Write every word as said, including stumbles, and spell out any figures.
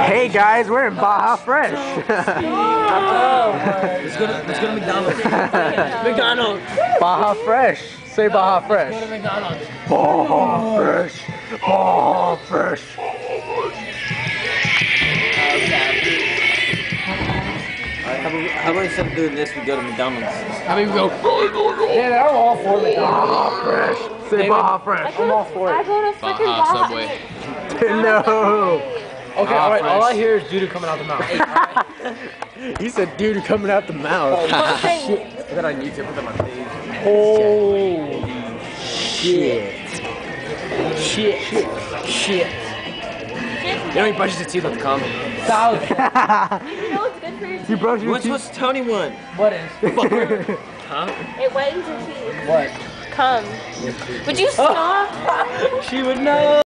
Hey guys, we're in Baja Fresh. Let's go to, let's go to McDonald's. McDonald's. Baja Fresh. Say Baja Fresh. Let's go to McDonald's. Baja Fresh. Baja Fresh. Alright, how about, how about instead of doing this, we go to McDonald's? How about we go? Yeah, I'm all for it. Baja Fresh. Say Baja Fresh. I'm all for it. I go to freaking Baja. Subway. No. Okay, alright, all I hear is doo-doo coming out the mouth. He said doo-doo coming out the mouth. Shit. Put that on YouTube, put that on my page. Holy shit. Shit. Shit. Shit. You know he brushes his teeth with the cum. Thousand. You know what's good for your teeth? You brushed your What's teeth? what's Tony one? What is? Huh? It whitens your teeth. What? Come. Would you stop? She would know.